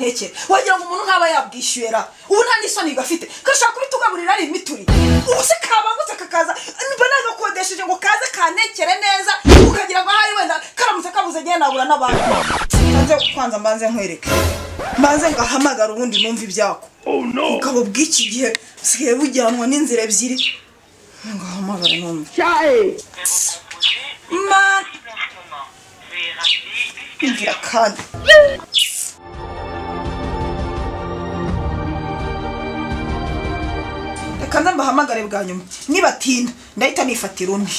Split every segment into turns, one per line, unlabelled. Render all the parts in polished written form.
nteke wagira ngo umuntu nkaba yabwishyura ubu nta nisoni gafite kashaka kubitugaburira ari imituri ubu se kabangutse kakaza mba nagakodesheje ngo kaze kanekere neza ukagira ngo hari wenda karamutse kabuze gihe nabura n'abantu nze kwanza mbanze nkwereke mbanze ngahamagara ubundi numva ibyako ukabo bw'iki gihe sigaye bujyanwa n'inzira ebyiri ngahamagara numva man ingira kandi reka nze mbahamagare bwa nyuma nibatinda ndahita nifatira undi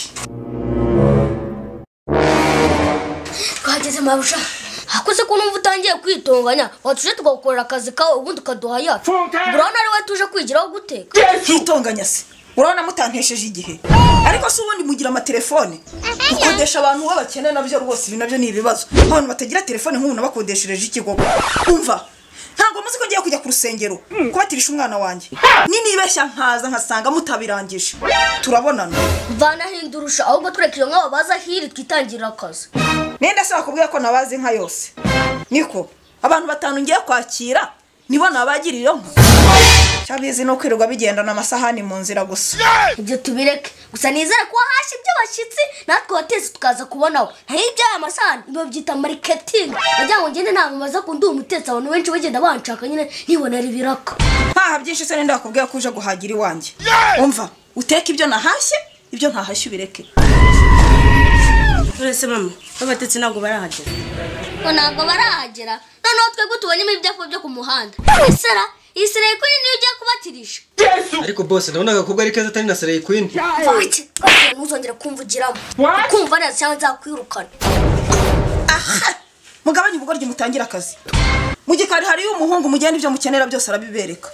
twageze mabusha hakoze ko numva utangiye kwitonganya watuje tugakorera akazi kawe ubundi ukaduha yacu urabona ari we tuje kwigiraho guteka
kwitonganya se urabona mutantesheje igihe ariko se ubundi mugira amatelefone ukodesha abantu b'abakene nabyo rwose ibi nabyo ni ibibazo abantu batagira telefone nk'ubu nabakodeshereje ikigogo umva ntabwo muzi ko ngiye kujya ku rusengero kubatirisha umwana wanjye ninibeshya nkaza nkasanga mutabirangije turabonana
mvana hindurusha ahubwo turekeye nk'abo baza hiri twitangirira akazi
nenda se bakubwiye ko nabazi nka yose niko abantu batanu ngiye kwakira nibo nabagirira nka cyabizi no kwirirwa bigendana amasahani mu nzira gusa
ibyo tubireke gusa nizere ko hashye ibyo bashyitsi natwe wateze tukaza kubonaho n'ibyo aya masahani ibyo byita marketing bajya ngo ngende ntabwo maza kundi umutetsi abantu benshi bagenda banshaka nyine nibonera ibiraka
ntaha byinshi se nenda bakubwiye ko uje guhagira iwanjye umva uteka ibyo nahashye ibyo ntahashye ubireke
uretse mama abatetsi ntabwo barahagera
ntabwo barahagera noneho twebwe tubonyemo ibyapa byo ku muhanda isera iyi Slay Queen niyo ujya kubatirisha
ariko boss ndabona agakobwa ari keza atari na Slay Queen
faki ntuzongera kumvugiramo kumva neza cyangwa nzakwirukana
mugabanye ubugoryi mutangira akazi mu gikari hari umuhungu mugenda ibyo mukenera byose arabibereka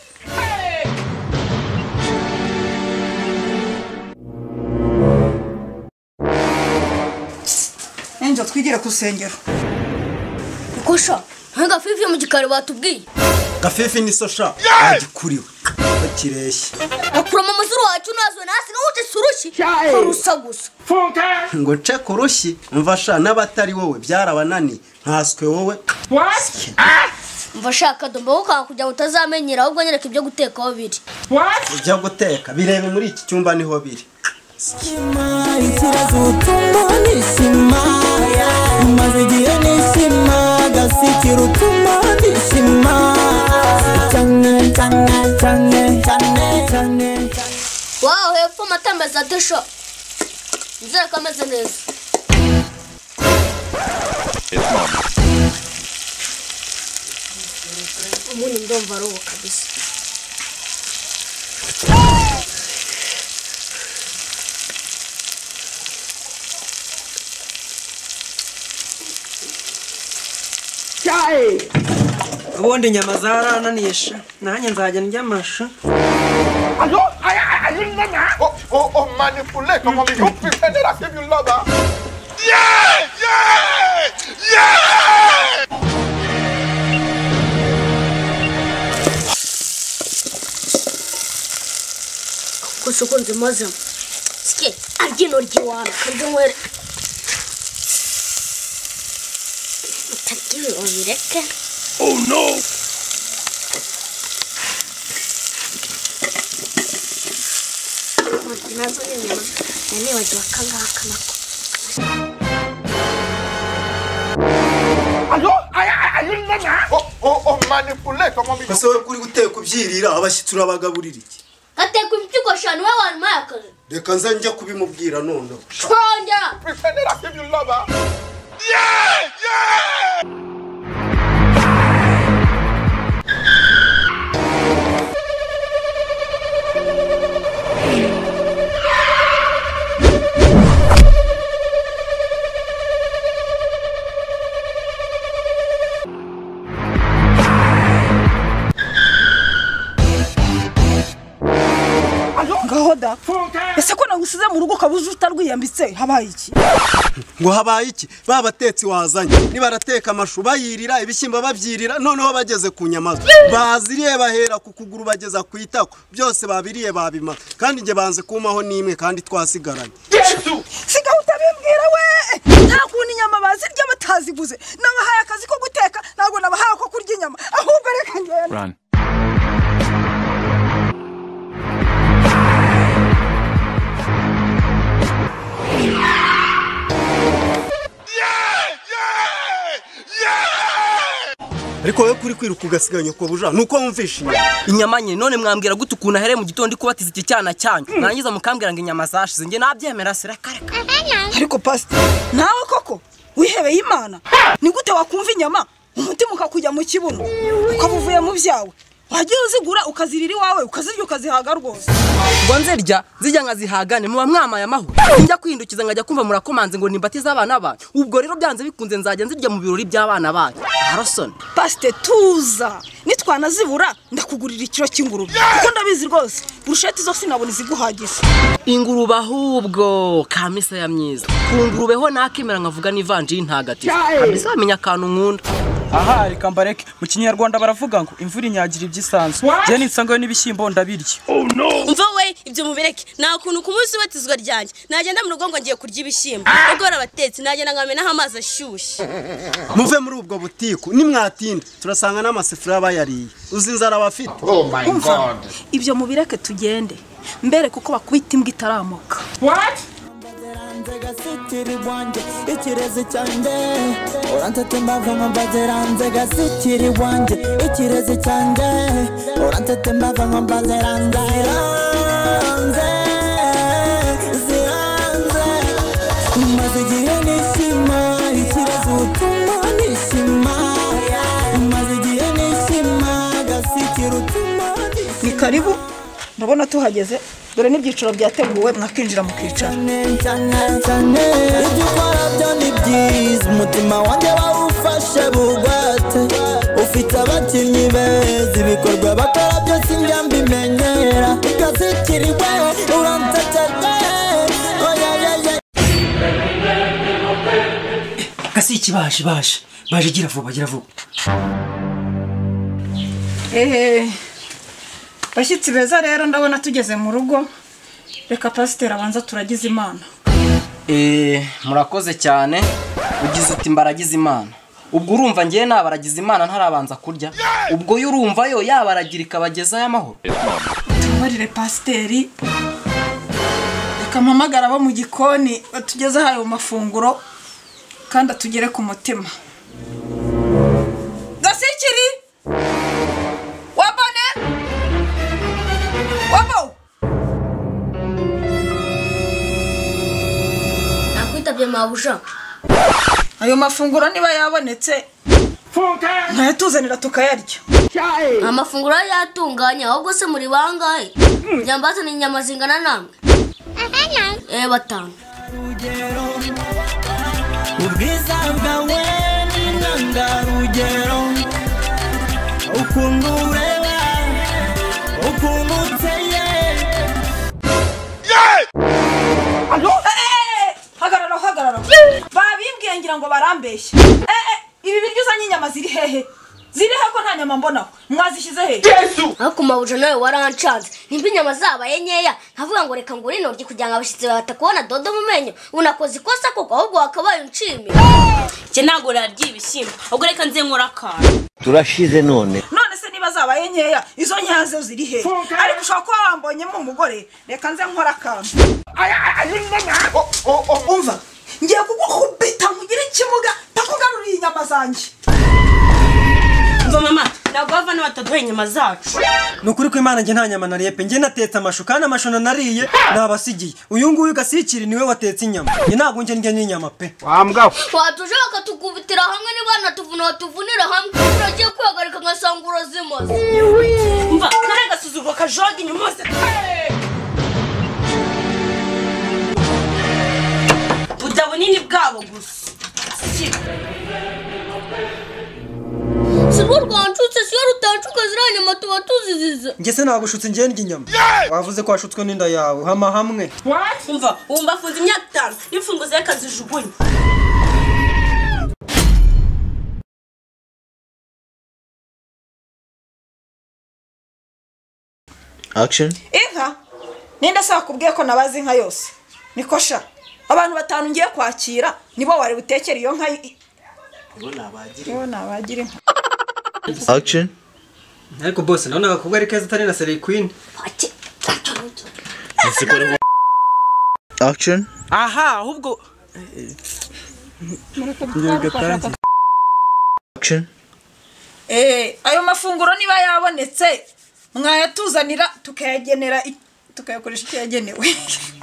enjo twigire ku rusengero
kosha ntaga fifi mu gikari batubwiye
Gafifi ni sosha agikuriwe bakireshye
akurama amazuru wacu nazo nasi ngute surushi kurusa gusa
ngo nce kurushi mvasha n'abatari wowe byarabanani nkaswe wowe
mva shaka dombo kujya utazamenyera ahubwo nyereka ibyo guteka aho biri
ujya guteka birebe muri iki cyumba niho biri
ikibazo utuma nishima maze igihe nishima gasikira utuma nishima cyane cyane cyane cyane cyane
wow hepfo matamba za desho nzira kameze neza umuntu ndumva aruhu kabisa
ubundi inyama zarananiyesha nanjye nzajya ndyamasha
Allô? Aïe, nana! Oh, manipulé, comment il faut plus faire de la fille du là-bas?
kusukunze mazam ske argino rjiwana kanjumwere takiri obireke
Oh no!
nazo nyama nani wajwa kanga kanako
Allô? Aïe, nana! Oh, manipulé, comment il faut...
Kase we kuri guteka ubyirira abashyitsi urabagaburira iki
ateka impyiko shanu we wanu mayakaze
reka nza njya kubimubwira none
twongera
plus faire de la fille du là-bas?
ngahoda ese ko nagusize mu rugo kabuze utarwiyambitse habaye iki
ngo habaye iki babatetsi wazanye nibarateka amashu bayirira ibishyimbo babyirira noneho bageze ku nyamazo baziriye bahera ku kuguru bageza ku itako byose babiriye babima kandi nge banze kumaho nimwe kandi twasigaranye
siga utabimbwira we nta kuntu inyama bazirya bataziguze nabahaye akazi ko guteka ntabwo nabahaye ko kurya kurya inyama ahubwo reka ngende.
Run.
ariko wowe kuri kwiruka ugasiganya uko buja nuko wumvisha
inyama nye none mwambwira gute ukuntu ahereye mu gitondo kubatiza iki cyana cyanyu nangiza mukambwira ngo inyama zashize nge nabyemera sirakareka.
Ariko pastor nawe koko wihebeye Imana ni gute wakumva inyama umutima ukakujya mu kibuno ukabuvuye mu byawe wagiye uzigura ukazirira iwawe ukazirya ukazihaga rwose
ngo nzirya zijya nkazihagane muba mwamaye amahoro njya kwihindukiza ngajya kumva murakomanze ngo nimbatize abana banyu ubwo rero byanze bikunze nzajya nzirya mu birori by'abana banyu. Harrison
pastor tuza nitwanazibura ndakugurira ikiro cy'ingurube kuko ndabizi rwose burusheti zo sinabona iziguhagije.
ingurube ahubwo kamisa ya myiza ku ngurube ho nakemera nkavuga n'ivanjiri ntagatifu kamisa bamenya akantu nkunda.
Aha reka mbareke mu kinyarwanda baravuga ngo imvura inyagira iby'isanzwe je nitsangayo n'ibishyimbo ndabirya.
Umva we ibyo mubireke nta kuntu ku munsi batizwa ryanjye nagenda mu rugo ngo ngiye kurya ibishyimbo ubwo barabatetse nagenda ngamenaho amazi ashyushye.
muve muri ubwo butiku nimwatinda turasanga n'amasifuriya bayariye uzi inzara bafite.
Oh my God.
Ibyo mubireke tugende mbere kuko bakubita imbwa itaramuka.
What? Gasikiri wanje ikirezi cyanje urantete mbava nkambazeranze gasikiri wanje ikirezi cyanje urantete mbava nkambazeranze ziranze maze igihe nishima ikirezi utuma nishima maze igihe nishima gasikiri utuma nishima.
Ni karibu ndabona tuhageze dore n'ibyiciro byateguwe mwakinjira mukicara.
Ibyo ukora byo ni byiza umutima wanjye wawufashe bugwate ufite abakinnyi beza ibikorwa bakora byose njya mbimenyera gasikiriwe urantetete
Gasiki baje gira vuba
Bashyitsi beza rero ndabona tugeze mu rugo reka pasiteri abanza turagize Imana.
Murakoze cyane ugize uti mbaragize Imana ubwo urumva ngiye nabaragize Imana ntarabanza kurya ubwo yo urumva yo yabaragira ikabagezayo amahoro.
Tumarire pasiteri reka mpamagara abo mu gikoni batugeze ayo mafunguro kandi atugere ku mutima. Gasikiri wabone wabo
nakwitabye mabusha
ayo mafunguro niba yabonetse ntayatuzanira tukayarya.
amafunguro yatunganya ahubwo se muri bangahe nyambaza ni inyama zingana namwe 5
ubwiza bwawe ni intangarugero ukuntu ureba ukuntu uteye.
Hagarara babimbwiye ngira ngo barambeshye. Ibi biryo uzanye inyama ziri hehe ko nta nyama mbonaho mwazishyize hehe?
ariko mabusha nawe warancanze nimba inyama zabaye nkeya nkavuga ngo reka ngure intoryi kugira ngo abashyitsi batakubona dodo mu menyo unakoze ikosa koko ahubwo wakabaye unshimye.
Cye ntabwo narya ibishyimbo ubwo reka nze nkora akantu
turashize none
se niba zabaye nkeya izo nyazo ziri hehe ariko ushobora kuba wambonyemo umugore reka nze nkora akantu. Umva ngiye kugukubita nkugire ikimuga takugaruriye inyama zanjye.
Umva mama ntabwo bava n'abataduha inyama zacu.
Nukuri ko Imana nge nta nyama nariye pe nge natetse amashu kandi amashu nariye nabasigiye uyu nguyu Gasikiri niwe watetse inyama nge ntabwo nge ndya n'inyama pe.
Wambwa
watuje bakatukubitira hamwe niba natuvuna batuvunira hamwe uragiye kwihagarika ngasanga urazimaze.
Umva kare agasuzuguro kajoga inyuma hose buda bunini bwabo gusa.
Sirwo rwanshutse siyo rutancuka ziriya nyama tuba tuzizize.
Nge se nagushutse nge ndya inyama wavuze ko washutswe n'inda yawe hama hamwe.
Umva wumva afunze imyaka 5 n'imfunguzo y'akazijugunye.
Action.
Inka ninde se wakubwiye ko nabazi inka yose niko sha abantu 5 ngiye kwakira nibo wari butekera iyo nka. Nibo nabagira inka.
Action.
ariko boss ndabona agakobwa ari keza atari na Slay Queen.
Action.
aha ahubwo
Action.
Ayo mafunguro niba yabonetse mwayatuzanira tukayagenera tukayakoresha icyo yagenewe.